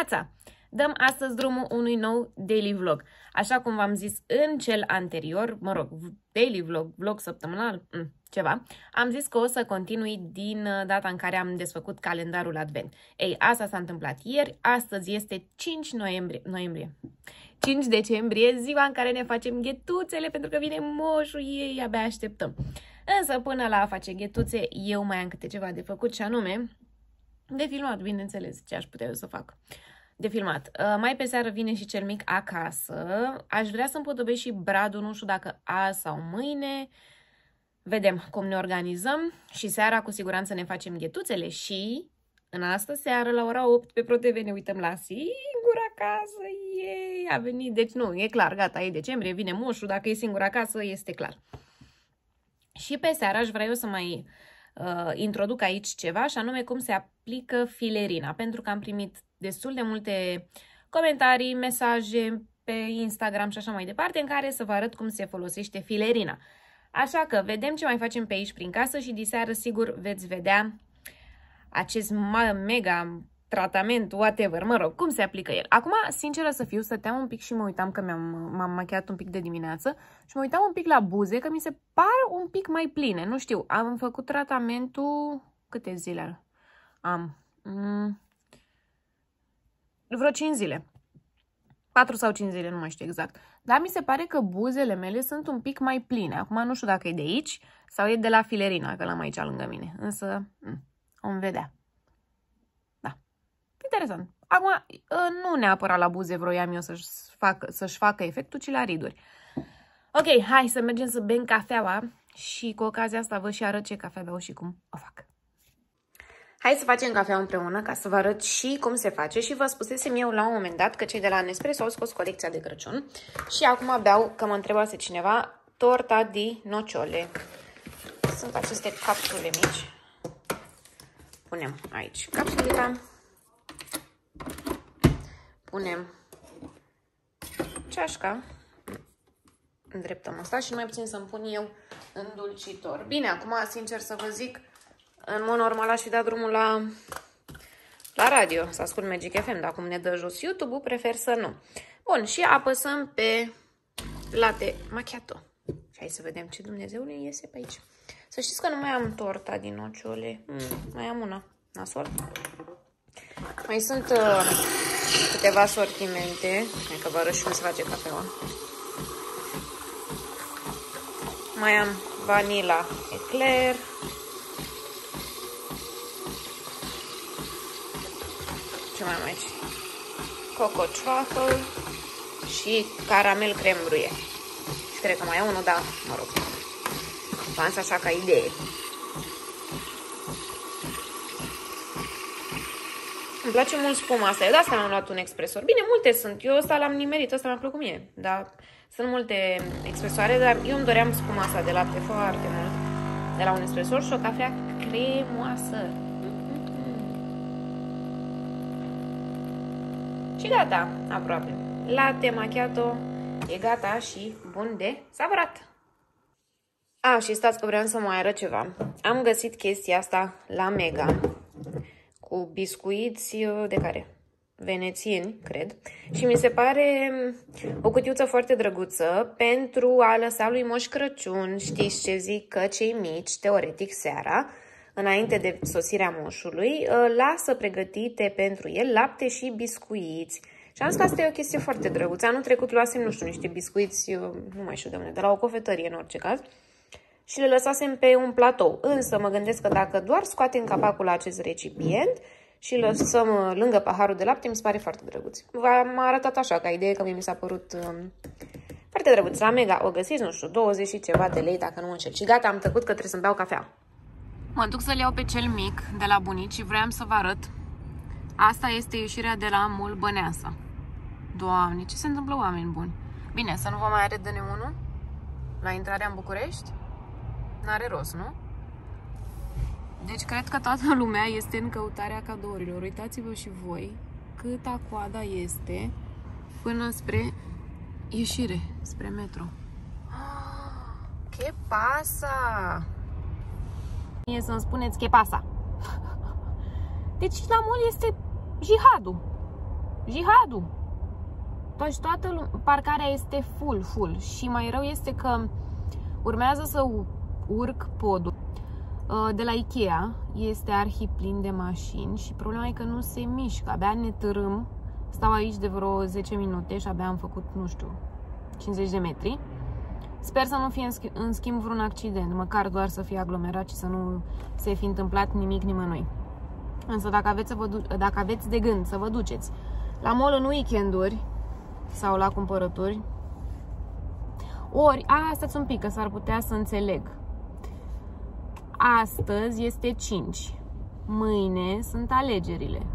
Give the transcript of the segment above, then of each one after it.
dimineața! Dăm astăzi drumul unui nou daily vlog. Așa cum v-am zis în cel anterior, mă rog, daily vlog, vlog săptămânal, ceva, am zis că o să continui din data în care am desfăcut calendarul Advent. Ei, asta s-a întâmplat ieri, astăzi este 5 decembrie, ziua în care ne facem ghetuțele, pentru că vine moșul ei, abia așteptăm. Însă, până la a face ghetuțe, eu mai am câte ceva de făcut, și anume de filmat, bineînțeles, ce aș putea eu să fac. De filmat. Mai pe seară vine și cel mic acasă. Aș vrea să împodobesc și bradul, nu știu dacă azi sau mâine. Vedem cum ne organizăm. Și seara cu siguranță ne facem ghetuțele. Și în astă seară, la ora 8, pe ProTV ne uităm la Singur Acasă. Ei, a venit. Deci nu, e clar, gata, e decembrie, vine moșul. Dacă e singur acasă, este clar. Și pe seară aș vrea eu să mai introduc aici ceva, și anume cum se aplică filerina. Pentru că am primit destul de multe comentarii, mesaje pe Instagram și așa mai departe, în care să vă arăt cum se folosește filerina. Așa că vedem ce mai facem pe aici prin casă și diseară sigur veți vedea acest mega tratament, whatever, mă rog, cum se aplică el. Acum, sinceră să fiu, stăteam un pic și mă uitam că m-am machiat un pic de dimineață și mă uitam un pic la buze, că mi se par un pic mai pline. Nu știu, am făcut tratamentul, câte zile am? Vreo 5 zile. 4 sau 5 zile, nu mai știu exact. Dar mi se pare că buzele mele sunt un pic mai pline. Acum nu știu dacă e de aici sau e de la filerina, că l-am aici lângă mine. Însă, vom vedea. Da. Interesant. Acum, nu neapărat la buze vroiam eu să-și facă efectul, ci la riduri. Ok, hai să mergem să bem cafeaua și cu ocazia asta vă și arăt ce cafea beau și cum o fac. Hai să facem cafea împreună ca să vă arăt și cum se face. Și vă spusesem eu la un moment dat că cei de la Nespresso au scos colecția de Crăciun. Și acum beau, că mă întrebase cineva, torta di nocciole. Sunt aceste capsule mici. Punem aici capsulica. Punem ceașca. Îndreptăm asta și mai puțin să-mi pun eu îndulcitor. Bine, acum, sincer să vă zic, în mod normal aș fi dat drumul la radio, să ascult Magic FM, dar cum ne dă jos YouTube-ul, prefer să nu. Bun, și apăsăm pe latte macchiato. Hai să vedem ce Dumnezeule iese pe aici. Să știți că nu mai am torta din nocciole. Mai am una. Nasol. Mai sunt câteva sortimente. Hai că vă arăt și cum se face cafeaua. Mai am vanilla eclair. Ce mai am aici? Coco truffle și caramel creme brulee. Și cred că mai am unul, dar mă rog. V-am zis așa ca idee. Îmi place mult spuma asta. Eu de asta mi-am luat un expresor. Bine, multe sunt. Eu ăsta l-am nimerit. Ăsta mi-a plăcut mie. Dar sunt multe expresoare, dar eu îmi doream spuma asta de lapte foarte mult. De la un expresor și o cafea cremoasă. Și gata, aproape. Latte macchiato e gata și bun de savurat. Și stați că vreau să mai arăt ceva. Am găsit chestia asta la Mega cu biscuiți de care? Venețieni, cred. Și mi se pare o cutiuță foarte drăguță pentru a lăsa lui Moș Crăciun. Știți ce zic? Că cei mici, teoretic seara, înainte de sosirea moșului, lasă pregătite pentru el lapte și biscuiți. Și am zis că asta e o chestie foarte drăguță. Anul trecut luasem, nu știu, niște biscuiți, nu mai știu de unde, de la o cofetărie în orice caz, și le lăsasem pe un platou. Însă mă gândesc că dacă doar scoatem capacul la acest recipient și lăsăm lângă paharul de lapte, mi se pare foarte drăguț. V-am arătat așa, ca idee, că mie mi s-a părut foarte drăguț. La Mega o găsiți, nu știu, 20 și ceva de lei, dacă nu mă înșel. Și gata, am tăcut că trebuie să-mi beau cafea. Mă duc să-l iau pe cel mic de la bunici și vreau să vă arăt. Asta este ieșirea de la Mall Băneasa. Doamne, ce se întâmplă, oameni buni? Bine, să nu vă mai arăt de neunul la intrarea în București. N-are rost, nu? Deci cred că toată lumea este în căutarea cadourilor. Uitați-vă și voi câta coada este până spre ieșire, spre metro. Ce pasa! E să-mi spuneți ce pasa. Deci la mall este jihadul. jihadul. Deci toată parcarea este full. Și mai rău este că urmează să urc podul de la Ikea. Este arhiplin de mașini și problema e că nu se mișcă. Abia ne târâm. Stau aici de vreo 10 minute și abia am făcut, nu știu, 50 de metri. Sper să nu fie în schimb vreun accident, măcar doar să fie aglomerat și să nu se fi întâmplat nimic nimănui. Însă dacă aveți de gând să vă duceți la mall în weekenduri sau la cumpărături, ori, stați un pic, că s-ar putea să înțeleg. Astăzi este 5, mâine sunt alegerile.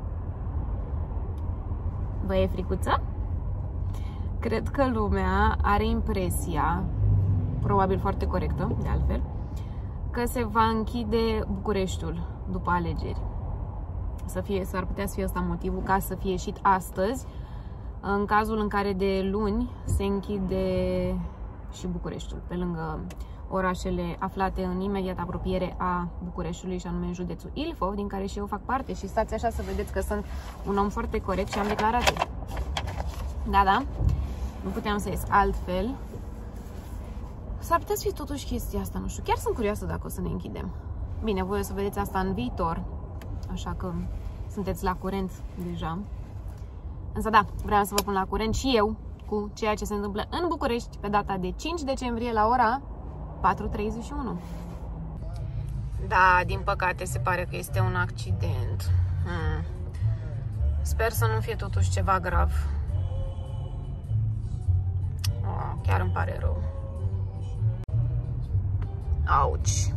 Vă e fricuță? Cred că lumea are impresia, probabil foarte corectă, de altfel, că se va închide Bucureștiul după alegeri. S-ar putea să fie ăsta motivul ca să fie ieșit astăzi, în cazul în care de luni se închide și Bucureștiul, pe lângă orașele aflate în imediat apropiere a Bucureștiului, și anume în județul Ilfov, din care și eu fac parte. Și stați așa să vedeți că sunt un om foarte corect și am declarații. Da, nu puteam să ies altfel. S-ar putea să fie totuși chestia asta, nu știu. Chiar sunt curioasă dacă o să ne închidem. Bine, voi o să vedeți asta în viitor, așa că sunteți la curent deja. Însă da, vreau să vă pun la curent și eu cu ceea ce se întâmplă în București pe data de 5 decembrie la ora 4:31. Da, din păcate se pare că este un accident. Sper să nu fie totuși ceva grav. Chiar îmi pare rău. Auci.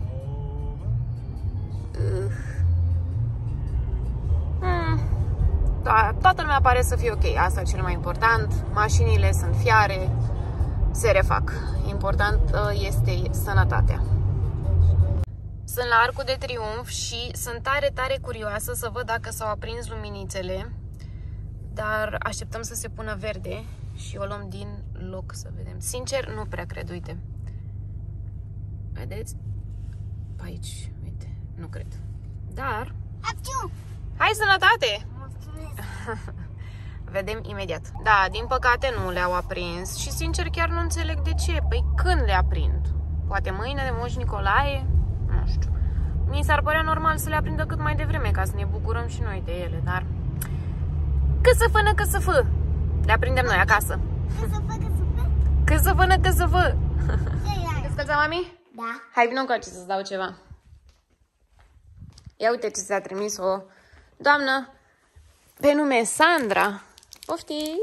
Da, toată lumea pare să fie ok. Asta e cel mai important. Mașinile sunt fiare, se refac. Important este sănătatea. Sunt la Arcul de Triunf și sunt tare curioasă să văd dacă s-au aprins luminițele. Dar așteptăm să se pună verde și o luăm din loc să vedem. Sincer, nu prea cred, uite. Vedeți? Pe aici, uite, nu cred. Dar... Hai, sănătate! Vedem imediat. Da, din păcate nu le-au aprins și sincer chiar nu înțeleg de ce. Păi când le aprind? Poate mâine de Moș Nicolae? Nu știu. Mi s-ar părea normal să le aprindă cât mai devreme ca să ne bucurăm și noi de ele, dar... Că să fă! Le aprindem noi acasă. Că să fă! Te scălța, mami? Da. Hai, vină încoace să-ți dau ceva. Ia uite ce ți-a trimis o doamnă pe nume Sandra. Poftim!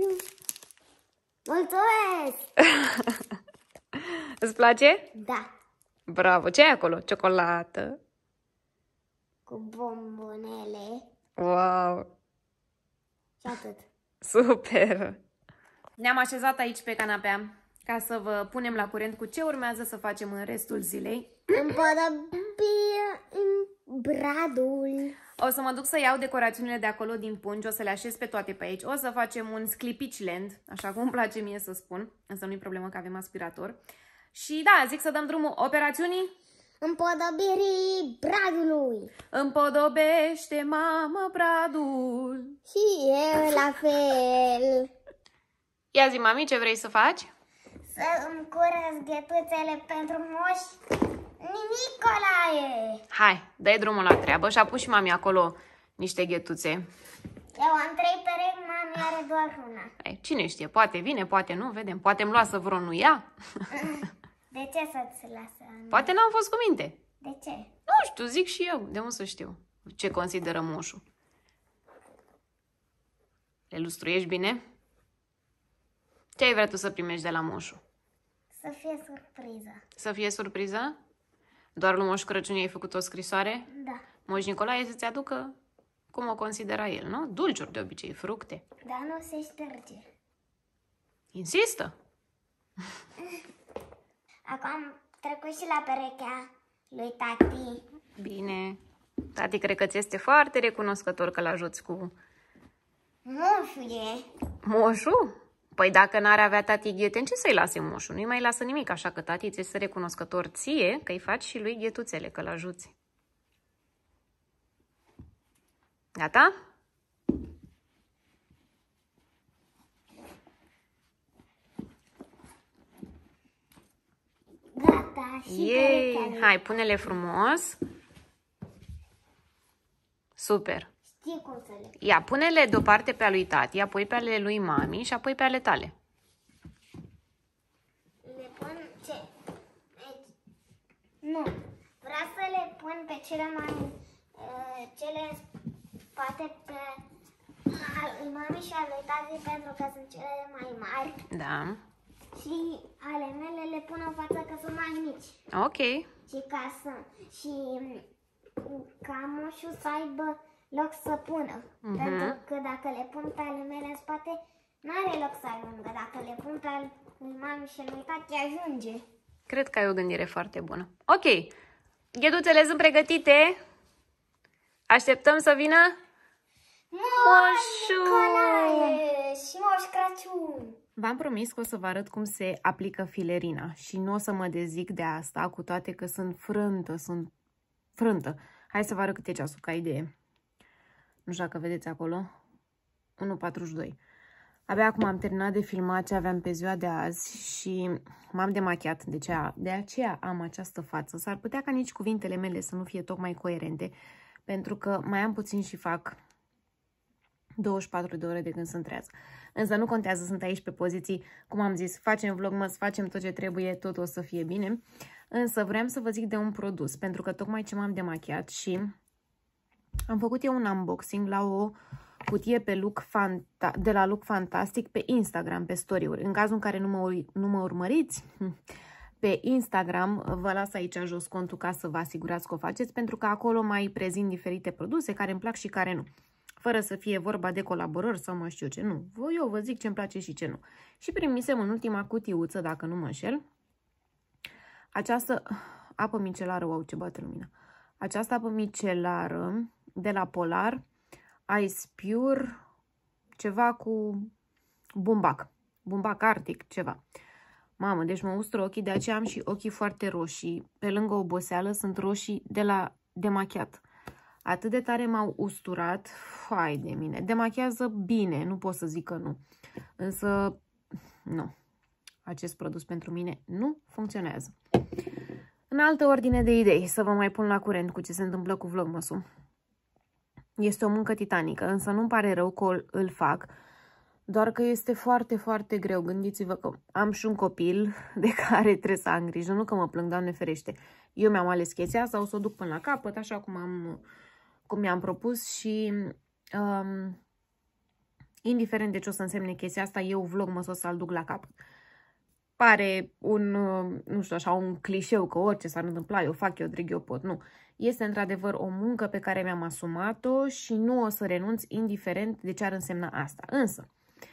Mulțumesc! Îți place? Da. Bravo! Ce ai acolo? Ciocolată? Cu bombonele. Wow! Și atât. Super! Ne-am așezat aici pe canapea ca să vă punem la curent cu ce urmează să facem în restul zilei. Împodobie bradul. O să mă duc să iau decorațiunile de acolo din pungi, o să le așez pe toate pe aici. O să facem un sclipici land, așa cum îmi place mie să spun, însă nu-i problemă că avem aspirator. Și da, zic să dăm drumul operațiunii Împodobirii bradului. Împodobește, mamă, bradul. Și eu la fel. Ia zi, mami, ce vrei să faci? Să îmi curăț ghetuțele pentru Moș Nicolae. Hai, dai drumul la treabă și a pus și mami acolo niște ghetuțe. Eu am 3 perechi, mami are doar una. Hai, cine știe, poate vine, poate nu, vedem. Poate îmi lasă vreo nu ea. De ce să-ți lasă? Poate n-am fost cu minte. De ce? Nu știu, zic și eu. De unde să știu ce consideră moșul? Le lustruiești bine? Ce ai vrea tu să primești de la moșul? Să fie surpriză. Să fie surpriză? Doar lui Moș Crăciun i-ai făcut o scrisoare? Da. Moș Nicolae să-ți aducă cum o considera el, nu? Dulciuri de obicei, fructe. Dar nu se șterge. Insistă? Acum am trecut și la perechea lui tati. Bine. Tati cred că ți este foarte recunoscător că l-ajuți cu Moșul e. moșul? Păi dacă n-ar avea tati gheten, ce să-i lase moșul? Nu-i mai lasă nimic, așa că tati ți este recunoscător ție că îi faci și lui ghetuțele, că l-ajuți. Gata? Da, și Yay! perechea lui. Hai, pune-le frumos. Super. Știi cum să le... Ia, pune-le deoparte pe a lui tati, apoi pe ale lui mami și apoi pe ale tale. Le pun ce? Aici. Nu. Vreau să le pun pe cele mai... cele în spate pe al lui mami și al lui tati pentru că sunt cele mai mari. Da. Și ale mele le pun în față că sunt mai mici. Ok. Și ca moșul să aibă loc să pună. Pentru că dacă le pun pe ale mele în spate, n-are loc să ajungă. Dacă le pun pe al lui mami și al lui tati, ajunge. Cred că ai o gândire foarte bună. Ok. Gheduțele sunt pregătite. Așteptăm să vină Moșul! Nicolae și Moș Crăciun! V-am promis că o să vă arăt cum se aplică filerina și nu o să mă dezic de asta, cu toate că sunt frântă. Hai să vă arăt cât e ceasul, ca idee. Nu știu dacă vedeți acolo. 1:42. Abia acum am terminat de filmat ce aveam pe ziua de azi și m-am demachiat. De aceea am această față. S-ar putea ca nici cuvintele mele să nu fie tocmai coerente, pentru că mai am puțin și fac 24 de ore de când sunt trează. Însă nu contează, sunt aici pe poziții, cum am zis, facem vlogmas, facem tot ce trebuie, tot o să fie bine. Însă vreau să vă zic de un produs, pentru că tocmai ce m-am demachiat și am făcut eu un unboxing la o cutie pe de la Look Fantastic pe Instagram, pe story-uri. În cazul în care nu mă urmăriți pe Instagram, vă las aici jos contul ca să vă asigurați că o faceți, pentru că acolo mai prezint diferite produse care îmi plac și care nu. Fără să fie vorba de colaborări sau mă știu ce, nu. Eu vă zic ce-mi place și ce nu. Și primisem în ultima cutiuță, dacă nu mă înșel, această apă micelară, wow, ce bate lumina. Această apă micelară de la Polar, Ice Pure, ceva cu bumbac arctic, ceva. Mamă, deci mă ustră ochii, de aceea am și ochii foarte roșii. Pe lângă oboseală sunt roșii de la demachiat. Atât de tare m-au usturat, fai de mine. Demachează bine, nu pot să zic că nu. Însă, nu. Acest produs pentru mine nu funcționează. În altă ordine de idei, să vă mai pun la curent cu ce se întâmplă cu vlogmasul. Este o muncă titanică, însă nu-mi pare rău că îl fac, doar că este foarte, foarte greu. Gândiți-vă că am și un copil de care trebuie să am grijă, nu că mă plâng, Doamne ferește. Eu mi-am ales chestia asta, o să o duc până la capăt, așa cum mi-am propus și indiferent de ce o să însemne chestia asta, eu vlogmas o să-l duc la capăt. Pare nu știu, așa, un clișeu că orice s-ar întâmpla, eu fac, eu dreg, eu pot. Nu. Este într-adevăr o muncă pe care mi-am asumat-o și nu o să renunț indiferent de ce ar însemna asta. Însă,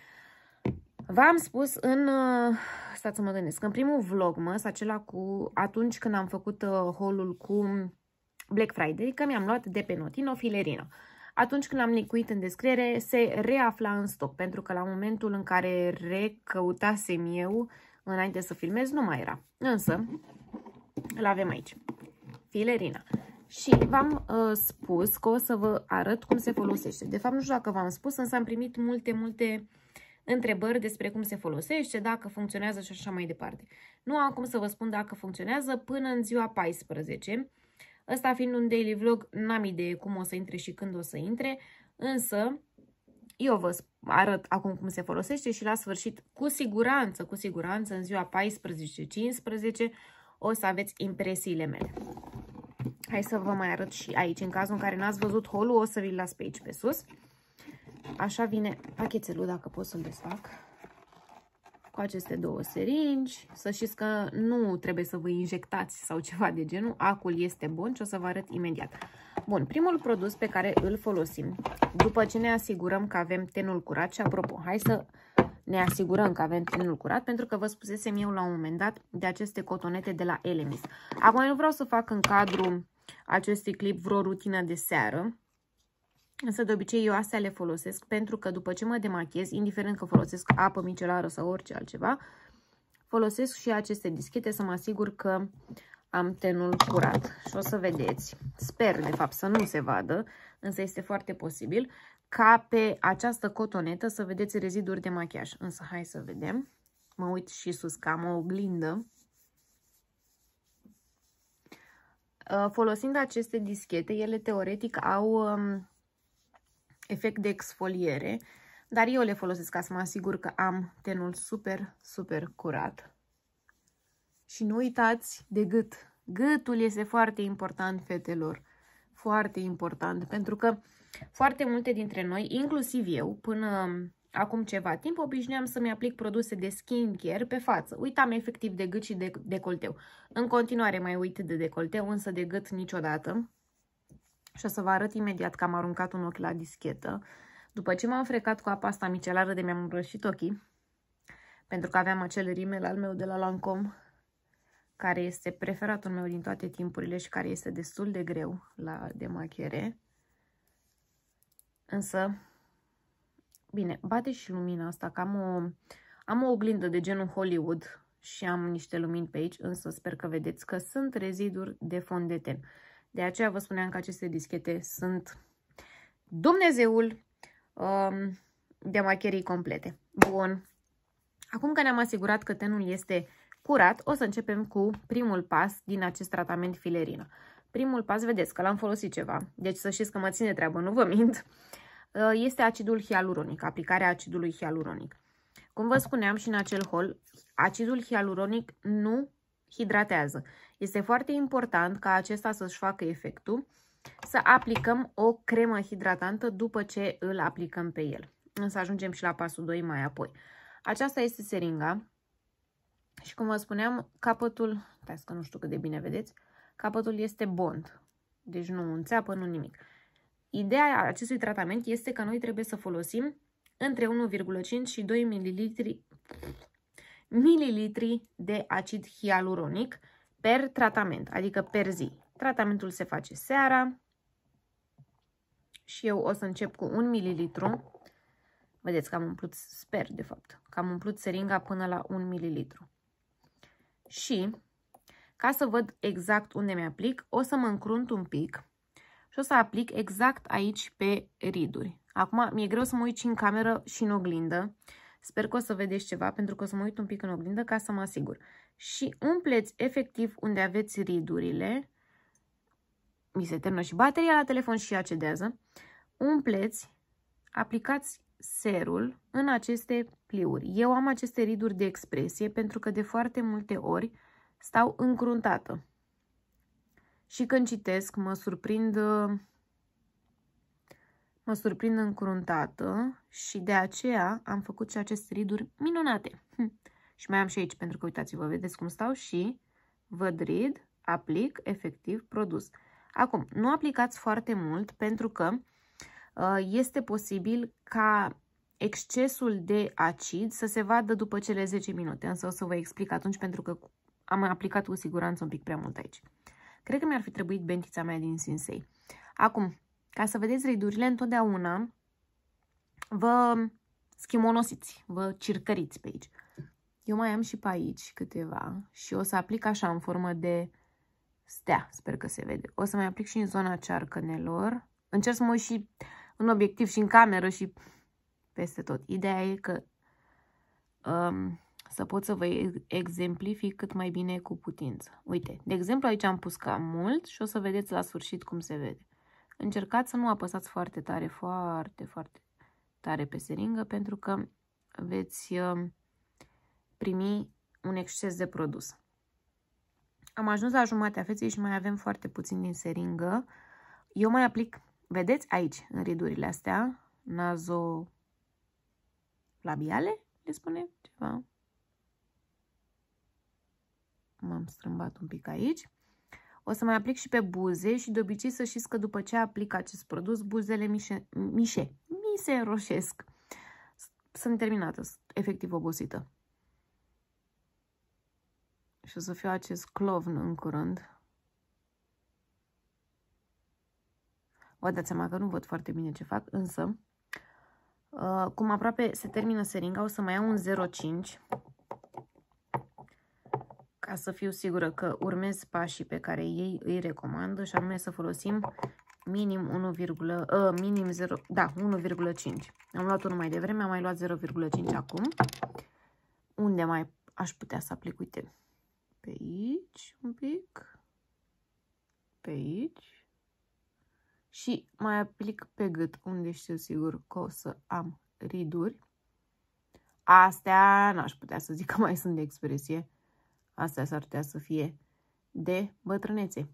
v-am spus stați să mă gândesc, în primul vlogmas, acela atunci când am făcut haul-ul cu Black Friday, că mi-am luat de pe Notino filerină. Atunci când l-am licuit în descriere, se reafla în stoc, pentru că la momentul în care recăutasem eu, înainte să filmez, nu mai era. Însă, îl avem aici. Filerina. Și v-am spus că o să vă arăt cum se folosește. De fapt, nu știu dacă v-am spus, însă am primit multe întrebări despre cum se folosește, dacă funcționează și așa mai departe. Nu am cum să vă spun dacă funcționează până în ziua 14. Ăsta fiind un daily vlog, n-am idee cum o să intre și când o să intre, însă eu vă arăt acum cum se folosește și la sfârșit, cu siguranță, în ziua 14-15 o să aveți impresiile mele. Hai să vă mai arăt și aici, în cazul în care n-ați văzut haul-ul, o să vi-l las pe aici, pe sus. Așa vine pachetelul, dacă pot să-l desfac. Cu aceste două seringi. Să știți că nu trebuie să vă injectați sau ceva de genul. Acul este bun și o să vă arăt imediat. Bun, primul produs pe care îl folosim, după ce ne asigurăm că avem tenul curat, și apropo, hai să ne asigurăm că avem tenul curat, pentru că vă spusesem eu la un moment dat de aceste cotonete de la Elemis. Acum nu vreau să fac în cadrul acestui clip vreo rutină de seară, însă de obicei eu astea le folosesc pentru că după ce mă demachez, indiferent că folosesc apă micelară sau orice altceva, folosesc și aceste dischete să mă asigur că am tenul curat. Și o să vedeți, sper de fapt să nu se vadă, însă este foarte posibil ca pe această cotonetă să vedeți reziduri de machiaj. Însă hai să vedem, mă uit și sus că am o oglindă. Folosind aceste dischete, ele teoretic au efect de exfoliere, dar eu le folosesc ca să mă asigur că am tenul super, super curat. Și nu uitați de gât. Gâtul este foarte important, fetelor. Foarte important, pentru că foarte multe dintre noi, inclusiv eu, până acum ceva timp, obișnuiam să-mi aplic produse de skincare pe față. Uitam efectiv de gât și de decolteu. În continuare mai uit de decolteu, însă de gât niciodată. Și o să vă arăt imediat că am aruncat un ochi la dischetă. După ce m-am frecat cu apa asta micelară de mi-am înrășit ochii, pentru că aveam acel rimel al meu de la Lancome, care este preferatul meu din toate timpurile și care este destul de greu la demachiere. Însă, bine, bate și lumina asta, că am o oglindă de genul Hollywood și am niște lumini pe aici, însă sper că vedeți că sunt reziduri de fond de ten. De aceea vă spuneam că aceste dischete sunt Dumnezeul demachierii complete. Bun. Acum că ne-am asigurat că tenul este curat, o să începem cu primul pas din acest tratament filerină. Primul pas, vedeți că l-am folosit ceva, deci să știți că mă ține treabă, nu vă mint, este acidul hialuronic, aplicarea acidului hialuronic. Cum vă spuneam și în acel haul, acidul hialuronic nu hidratează. Este foarte important ca acesta să-și facă efectul, să aplicăm o cremă hidratantă după ce îl aplicăm pe el. Însă ajungem și la pasul 2 mai apoi. Aceasta este seringa. Și cum vă spuneam, capătul, stai că nu știu cât de bine vedeți, capătul este bond, deci nu înțeapă, nu nimic. Ideea acestui tratament este că noi trebuie să folosim între 1,5 și 2 ml de acid hialuronic per tratament, adică per zi. Tratamentul se face seara și eu o să încep cu 1 ml. Vedeți că am umplut, sper de fapt, că am umplut seringa până la 1 ml. Și, ca să văd exact unde mi-aplic, o să mă încrunt un pic și o să aplic exact aici pe riduri. Acum, mi-e greu să mă uit și în cameră și în oglindă. Sper că o să vedeți ceva, pentru că o să mă uit un pic în oglindă ca să mă asigur. Și umpleți efectiv unde aveți ridurile. Mi se termină și bateria la telefon și ea cedează. Umpleți, aplicați serul în aceste pliuri. Eu am aceste riduri de expresie pentru că de foarte multe ori stau încruntată. Și când citesc mă surprind încruntată și de aceea am făcut și aceste riduri minunate. Și mai am și aici, pentru că uitați-vă, vedeți cum stau și văd rid, aplic, efectiv, produs. Acum, nu aplicați foarte mult pentru că este posibil ca excesul de acid să se vadă după cele 10 minute, însă o să vă explic atunci pentru că am aplicat cu siguranță un pic prea mult aici. Cred că mi-ar fi trebuit bentița mea din Sensei. Acum, ca să vedeți ridurile, întotdeauna vă schimonosiți, vă circăriți pe aici. Eu mai am și pe aici câteva și o să aplic așa în formă de stea, sper că se vede. O să mai aplic și în zona cearcănelor. Încerc să mă uit și în obiectiv și în cameră și peste tot. Ideea e că să pot să vă exemplific cât mai bine cu putință. Uite, de exemplu aici am pus cam mult și o să vedeți la sfârșit cum se vede. Încercați să nu apăsați foarte tare, foarte tare pe seringă, pentru că veți primi un exces de produs. Am ajuns la jumatea feței și mai avem foarte puțin din seringă. Eu mai aplic, vedeți aici, în ridurile astea, nazolabiale, le spune ceva. M-am strâmbat un pic aici. O să mai aplic și pe buze și de obicei să știți că după ce aplic acest produs, buzele mi se înroșesc. Sunt terminată, efectiv obosită. Și o să fiu acest clovn în curând. Vă dați seama că nu văd foarte bine ce fac, însă, cum aproape se termină seringa, o să mai iau un 0,5 ca să fiu sigură că urmez pașii pe care ei îi recomandă, și anume să folosim minim 1,5. Am luat unul mai devreme, am mai luat 0,5 acum. Unde mai aș putea să aplic? Uite, pe aici un pic, pe aici și mai aplic pe gât, unde știu sigur că o să am riduri. Astea n-aș putea să zic că mai sunt de expresie. Astea s-ar putea să fie de bătrânețe.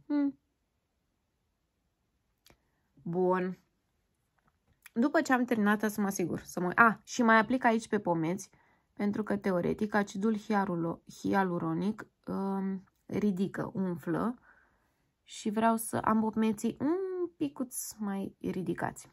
Bun. După ce am terminat, să mă asigur. Și mai aplic aici pe pomeți, pentru că teoretic acidul hialuronic ridică, umflă și vreau să am pomeții un picuț mai ridicați.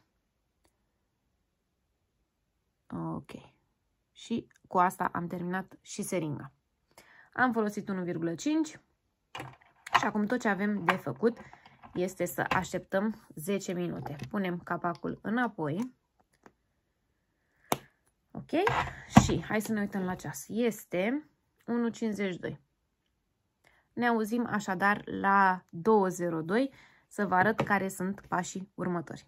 Ok. Și cu asta am terminat și seringa. Am folosit 1,5 și acum tot ce avem de făcut este să așteptăm 10 minute. Punem capacul înapoi. Ok? Și hai să ne uităm la ceas. Este 1:52. Ne auzim așadar la 2:02 să vă arăt care sunt pașii următori.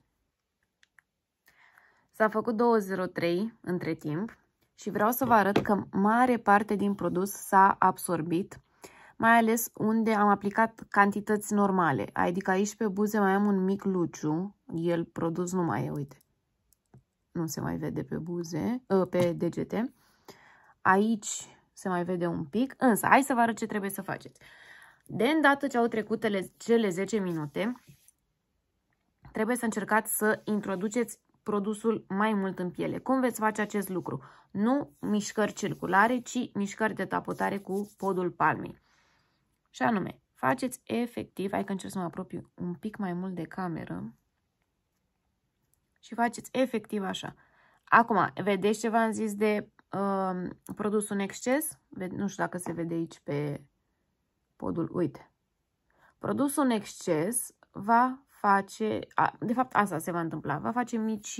S-a făcut 2:03 între timp și vreau să vă arăt că mare parte din produs s-a absorbit, mai ales unde am aplicat cantități normale. Adică aici pe buze mai am un mic luciu, el produs nu mai e, uite. Nu se mai vede pe buze, pe degete. Aici se mai vede un pic, însă hai să vă arăt ce trebuie să faceți. De îndată ce au trecut cele 10 minute, trebuie să încercați să introduceți produsul mai mult în piele. Cum veți face acest lucru? Nu mișcări circulare, ci mișcări de tapotare cu podul palmei. Și anume, faceți efectiv, hai că încerc să mă apropii un pic mai mult de cameră, și faceți efectiv așa. Acum, vedeți ce v-am zis de produsul în exces? Nu știu dacă se vede aici pe podul, uite. Produsul în exces va face, de fapt asta se va întâmpla, va face mici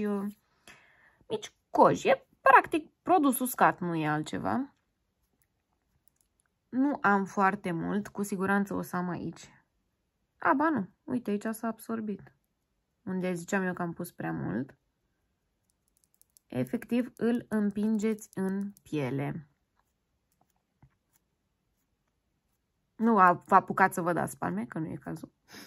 coji. E practic produs uscat, nu e altceva. Nu am foarte mult, cu siguranță o să am aici. Ba nu, uite, aici s-a absorbit. Unde ziceam eu că am pus prea mult. Efectiv îl împingeți în piele. Nu vă apucați să vă dați palme, că nu e cazul.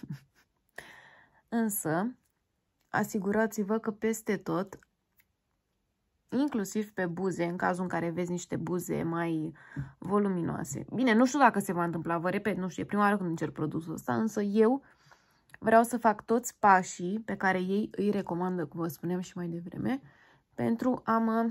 Însă, asigurați-vă că peste tot, inclusiv pe buze, în cazul în care vezi niște buze mai voluminoase. Bine, nu știu dacă se va întâmpla, vă repet, nu știu, e prima oară când încerc produsul ăsta, însă eu vreau să fac toți pașii pe care ei îi recomandă, cum vă spuneam și mai devreme, pentru a mă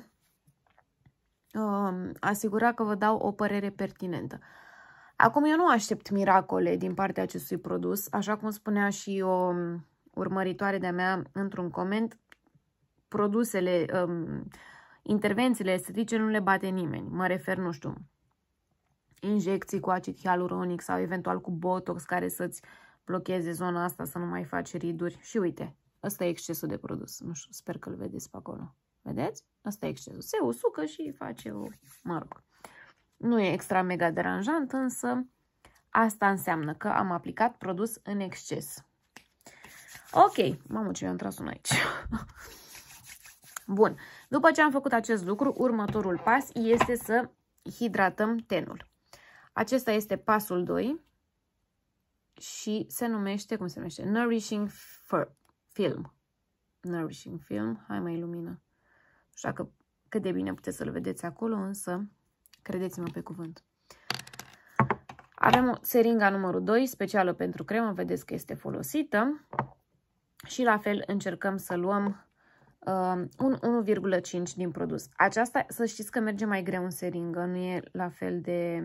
asigura că vă dau o părere pertinentă. Acum eu nu aștept miracole din partea acestui produs, așa cum spunea și o urmăritoare de-a mea într-un coment, produsele, intervențiile estetice nu le bate nimeni. Mă refer, nu știu, injecții cu acid hialuronic sau eventual cu botox care să-ți blocheze zona asta să nu mai faci riduri. Și uite, ăsta e excesul de produs. Nu știu, sper că îl vedeți pe acolo. Vedeți? Ăsta e excesul. Se usucă și face o, mă rog. Nu e extra mega deranjant, însă asta înseamnă că am aplicat produs în exces. Ok, mamă ce mi-am tras un aici. Bun, după ce am făcut acest lucru, următorul pas este să hidratăm tenul. Acesta este pasul 2 și se numește, cum se numește? Nourishing Film. Nourishing Film, hai mai lumină. Nu știu dacă cât de bine puteți să-l vedeți acolo, însă credeți-mă pe cuvânt. Avem o seringa numărul 2, specială pentru cremă, vedeți că este folosită. Și la fel încercăm să luăm un 1,5 din produs. Aceasta, să știți că merge mai greu în seringă, nu e la fel de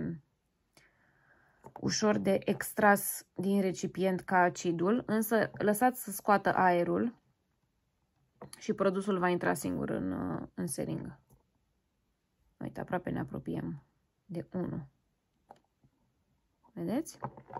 ușor de extras din recipient ca acidul, însă lăsați să scoată aerul și produsul va intra singur în seringă. Uite, aproape ne apropiem de 1. Vedeți?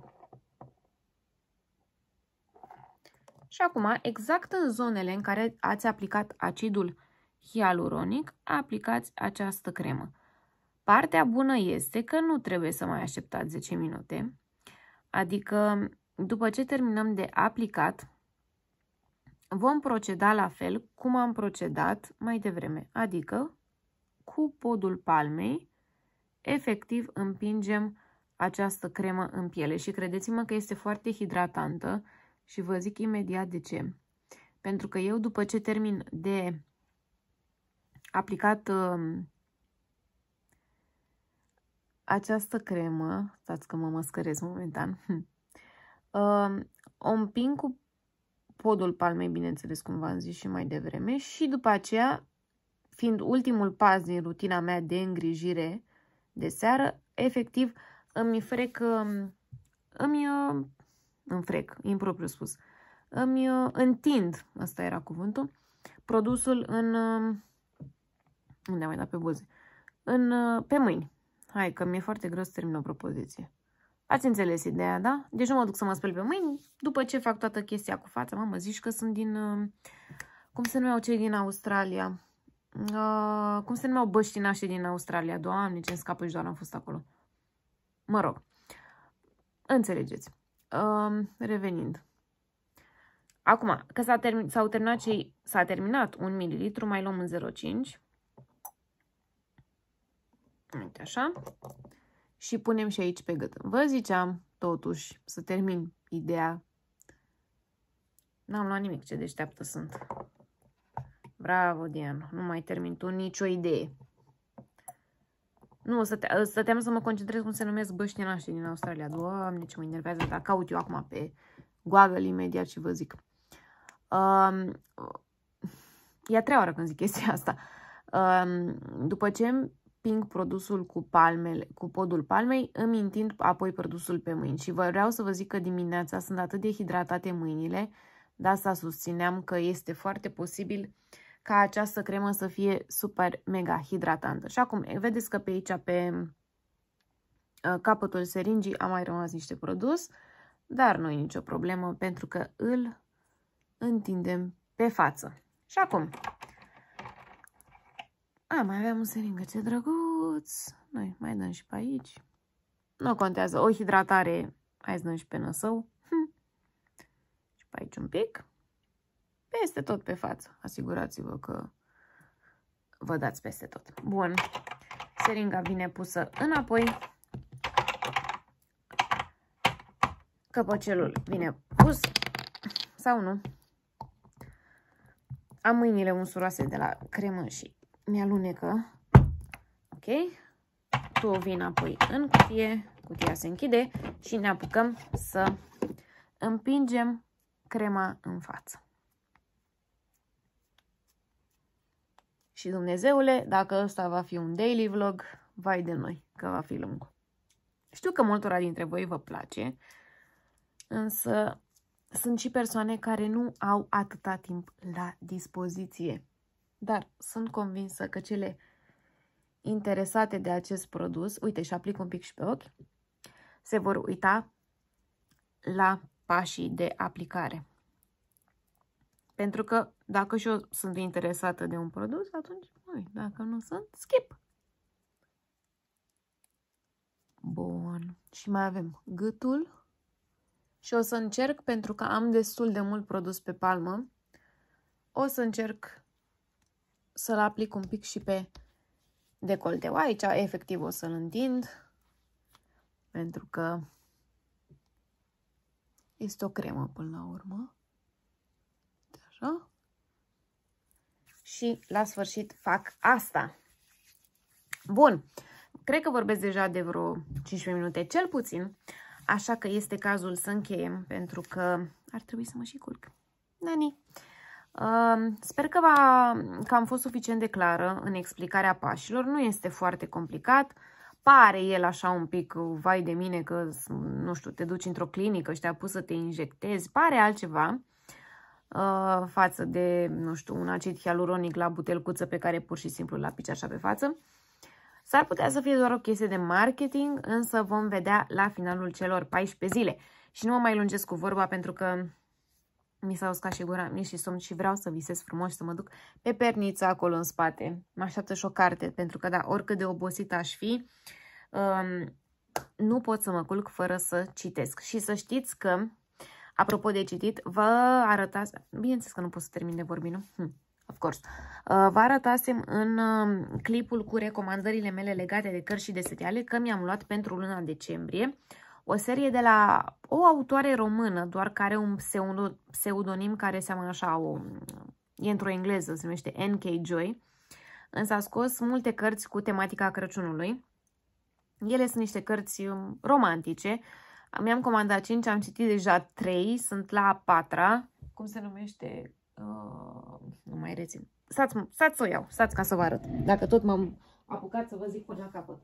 Și acum, exact în zonele în care ați aplicat acidul hialuronic, aplicați această cremă. Partea bună este că nu trebuie să mai așteptați 10 minute, adică după ce terminăm de aplicat, vom proceda la fel cum am procedat mai devreme, adică cu podul palmei, efectiv împingem această cremă în piele și credeți-mă că este foarte hidratantă Și vă zic imediat de ce. Pentru că eu, după ce termin de aplicat această cremă, stați că mă măscăresc momentan, o împing cu podul palmei, bineînțeles, cum v-am zis și mai devreme, și după aceea, fiind ultimul pas din rutina mea de îngrijire de seară, efectiv îmi impropriu spus, îmi întind, ăsta era cuvântul, produsul în, unde am mai dat pe buze, pe mâini. Hai că mi-e foarte greu să termin o propoziție. Ați înțeles ideea, da? Deci nu mă duc să mă spăl pe mâini, după ce fac toată chestia cu fața, mă zici că sunt din, cum se numeau cei din Australia? Cum se numeau băștinașii din Australia? Doamne, ce-mi scapă și doar am fost acolo. Mă rog, înțelegeți. Revenind. Acum, că s-a terminat 1 ml, mai luăm în 0,5. Uite așa. Și punem și aici pe gât. Vă ziceam, totuși, să termin ideea. N-am luat nimic, ce deșteaptă sunt. Bravo, Diana. Nu mai termin tu nicio idee. Nu, stăteam să mă concentrez cum se numesc băștinașii din Australia. Doamne, ce mă enervează, dar caut eu acum pe Google imediat și vă zic. E a treia oară când zic chestia asta. După ce împing produsul cu podul palmei, îmi întind apoi produsul pe mâini. Și vreau să vă zic că dimineața sunt atât de hidratate mâinile, de asta susțineam că este foarte posibil ca această cremă să fie super mega hidratantă. Și acum, vedeți că pe aici, pe capătul seringii, a mai rămas niște produs, dar nu e nicio problemă pentru că îl întindem pe față. Și acum, mai aveam un seringă, ce drăguț! Noi mai dăm și pe aici. Nu contează, o hidratare, hai să dăm și pe năsău. Și pe aici un pic. Peste tot pe față. Asigurați-vă că vă dați peste tot. Bun. Seringa vine pusă înapoi. Căpăcelul vine pus. Sau nu. Am mâinile unsuroase de la cremă și mi-alunecă. Ok. Tu o vii înapoi în cutie. Cutia se închide și ne apucăm să împingem crema în față. Și Dumnezeule, dacă ăsta va fi un daily vlog, vai de noi, că va fi lung. Știu că multora dintre voi vă place, însă sunt și persoane care nu au atâta timp la dispoziție. Dar sunt convinsă că cele interesate de acest produs, uite, și aplic un pic și pe ochi, se vor uita la pașii de aplicare. Pentru că dacă și eu sunt interesată de un produs, atunci, dacă nu sunt, skip. Bun. Și mai avem gâtul. Și o să încerc, pentru că am destul de mult produs pe palmă, o să încerc să-l aplic un pic și pe decolteu. Aici, efectiv, o să-l întind, pentru că este o cremă până la urmă. Așa. Și la sfârșit fac asta. Bun. Cred că vorbesc deja de vreo 15 minute cel puțin. Așa că este cazul să încheiem, pentru că ar trebui să mă și culc. Nani. Sper că am fost suficient de clară în explicarea pașilor. Nu este foarte complicat. Pare el așa un pic, vai de mine, că, nu știu, te duci într-o clinică și te-a pus să te injectezi. Pare altceva față de, nu știu, un acid hialuronic la butelcuță pe care pur și simplu l apici așa pe față. S-ar putea să fie doar o chestie de marketing, însă vom vedea la finalul celor 14 zile. Și nu mă mai lungesc cu vorba pentru că mi s-a uscat și gura, mi-e și somn și vreau să visez frumos, să mă duc pe perniță acolo în spate. Mă așteaptă și o carte, pentru că, da, oricât de obosită aș fi, nu pot să mă culc fără să citesc. Și să știți că, apropo de citit, vă arătați, bineînțeles că nu pot să termin de vorbit, nu? Of course. Vă arătasem în clipul cu recomandările mele legate de cărți și de seriale că mi-am luat pentru luna decembrie o serie de la o autoare română, doar că are un pseudonim care seamănă așa, e într-o engleză, se numește N.K. Joy, însă a scos multe cărți cu tematica Crăciunului. Ele sunt niște cărți romantice. Mi-am comandat 5, am citit deja 3, sunt la a 4-a. Cum se numește? Nu mai rețin. Stați să o iau, stați ca să vă arăt. Dacă tot m-am apucat să vă zic până la capăt.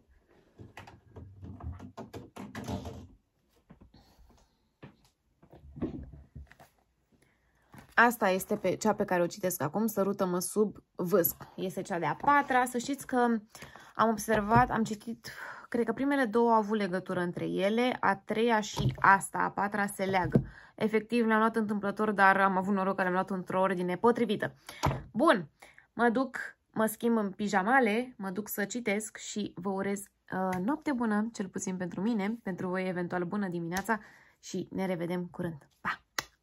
Asta este cea pe care o citesc acum, Sărută-mă sub vâsc. Este cea de-a 4-a. Să știți că am observat, am citit, cred că primele 2 au avut legătură între ele, a 3-a și asta, a 4-a se leagă. Efectiv, le-am luat întâmplător, dar am avut noroc că le-am luat într-o ordine potrivită. Bun, mă duc, mă schimb în pijamale, mă duc să citesc și vă urez noapte bună, cel puțin pentru mine, pentru voi eventual bună dimineața și ne revedem curând. Pa!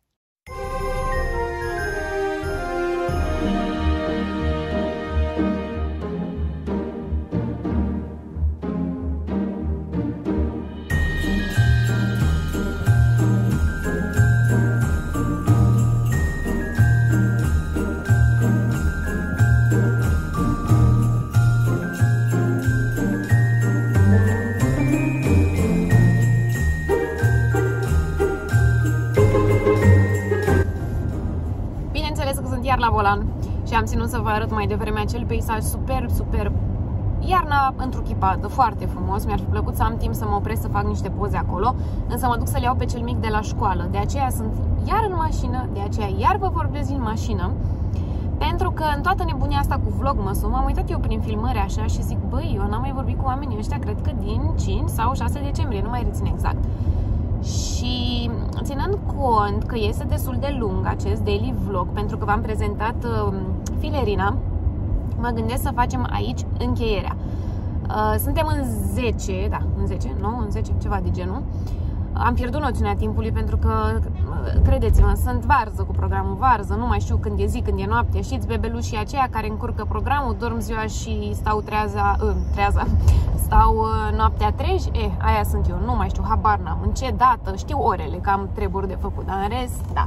La volan și am ținut să vă arăt mai devreme acel peisaj superb, superb, iarna întruchipată, foarte frumos. Mi-ar fi plăcut să am timp să mă opresc să fac niște poze acolo, însă mă duc să-l iau pe cel mic de la școală. De aceea sunt iar în mașină, de aceea iar vă vorbesc din mașină, pentru că în toată nebunia asta cu Vlogmas-ul m-am uitat eu prin filmări așa și zic, băi, eu n-am mai vorbit cu oamenii ăștia, cred că din 5 sau 6 decembrie, nu mai rețin exact. Și ținând cont că este destul de lung acest daily vlog, pentru că v-am prezentat Filerina, mă gândesc să facem aici încheierea. Suntem în 10, da, în 10, nu, în 10, ceva de genul. Am pierdut noțiunea timpului pentru că, credeți-mă, sunt varză cu programul, varză, nu mai știu când e zi, când e noapte. Știți, bebelușii aceia care încurcă programul, dorm ziua și stau treaza, stau noaptea treji, aia sunt eu, nu mai știu, habar n-am, în ce dată, știu orele, că am treburi de făcut, dar în rest, da.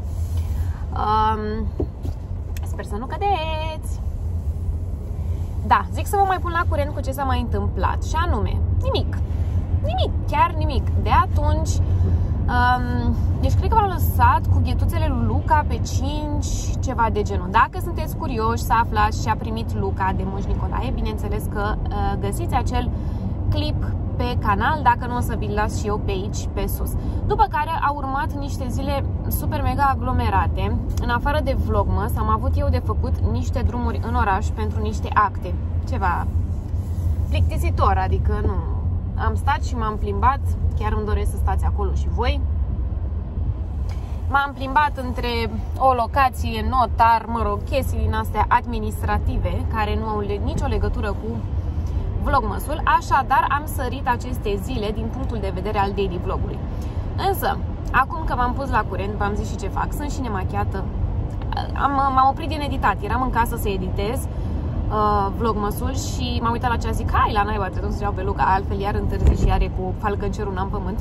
Sper să nu cădeți. Da, zic să vă mai pun la curent cu ce s-a mai întâmplat, și anume, nimic, chiar nimic. De atunci, deci cred că v-am lăsat cu ghetuțele lui Luca pe 5, ceva de genul. Dacă sunteți curioși să aflați ce a primit Luca de Moș Nicolae, bineînțeles că găsiți acel clip pe canal, dacă nu o să vi-l las și eu pe aici, pe sus. După care au urmat niște zile super mega aglomerate. În afară de Vlogmas, am avut eu de făcut niște drumuri în oraș pentru niște acte. Ceva plictisitor, adică nu... Am stat și m-am plimbat, chiar îmi doresc să stați acolo și voi. M-am plimbat între o locație, notar, mă rog, chestii din astea administrative, care nu au nicio legătură cu Vlogmas-ul, așadar am sărit aceste zile din punctul de vedere al daily vlogului. Însă, acum că m-am pus la curent, v-am zis și ce fac, sunt și nemachiată. M-am oprit din editat, eram în casă să editez Vlogmas-ul și m-am uitat la ce zic, hai la naiba, trebuie să iau pe Luca, altfel iar întârzi și are cu falcăncerul în pământ.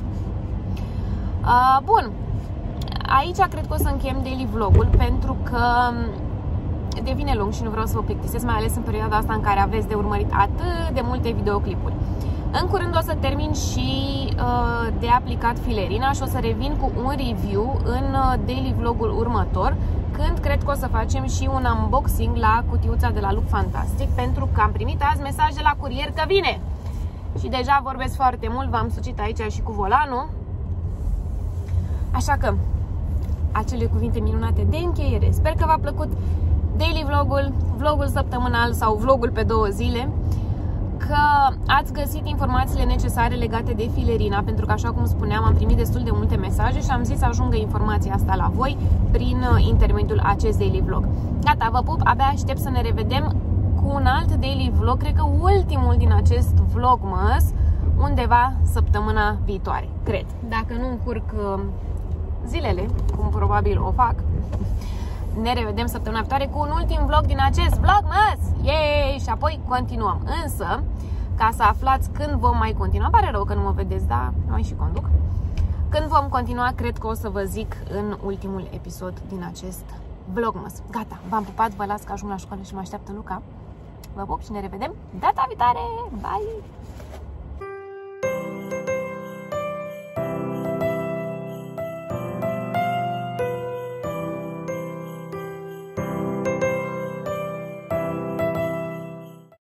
Bun, aici cred că o să încheiem daily vlogul, pentru că devine lung și nu vreau să vă plictisesc, mai ales în perioada asta în care aveți de urmărit atât de multe videoclipuri. În curând o să termin și de aplicat Filerina și o să revin cu un review în daily vlogul următor, când cred că o să facem și un unboxing la cutiuța de la Look Fantastic, pentru că am primit azi mesaj de la curier că vine. Și deja vorbesc foarte mult, v-am sucit aici și cu volanul. Așa că, acele cuvinte minunate de încheiere. Sper că v-a plăcut daily vlogul, vlogul săptămânal sau vlogul pe 2 zile, că ați găsit informațiile necesare legate de Filerina, pentru că, așa cum spuneam, am primit destul de multe mesaje și am zis să ajungă informația asta la voi prin intermediul acest daily vlog. Gata, vă pup, abia aștept să ne revedem cu un alt daily vlog, cred că ultimul din acest Vlogmas, undeva săptămâna viitoare, cred. Dacă nu încurc zilele, cum probabil o fac, ne revedem săptămâna viitoare cu un ultim vlog din acest Vlogmas! Yay! Și apoi continuăm. Însă, ca să aflați când vom mai continua, pare rău că nu mă vedeți, dar mai și conduc. Când vom continua, cred că o să vă zic în ultimul episod din acest vlogmas. Gata, v-am pupat, vă las că ajung la școală și mă așteaptă Luca. Vă pup și ne revedem data viitoare! Bye!